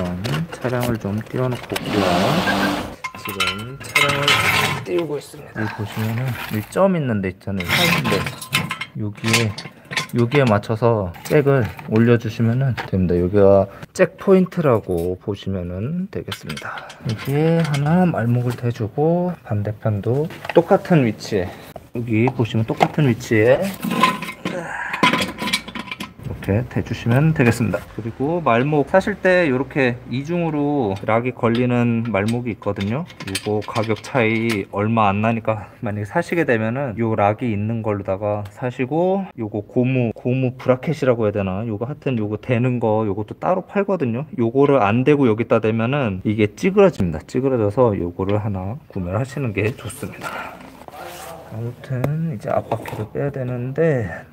우선 차량을 좀 띄워놓고 올게요. 지금 차량을 띄우고 있습니다. 여기 보시면은 여기 점 있는 데 있잖아요. 사이인데 여기에 맞춰서 잭을 올려주시면 됩니다. 여기가 잭 포인트라고 보시면 되겠습니다. 여기에 하나 말목을 대주고 반대편도 똑같은 위치에, 여기 보시면 똑같은 위치에 이렇게 대주시면 되겠습니다. 그리고 말목 사실 때 이렇게 이중으로 락이 걸리는 말목이 있거든요. 이거 가격 차이 얼마 안 나니까 만약에 사시게 되면은 요 락이 있는 걸로다가 사시고, 요거 고무 브라켓이라고 해야 되나, 요거 하여튼 요거 대는 거 요것도 따로 팔거든요. 요거를 안 대고 여기다 대면은 이게 찌그러집니다. 찌그러져서 요거를 하나 구매를 하시는 게 좋습니다. 아무튼 이제 앞바퀴도 빼야 되는데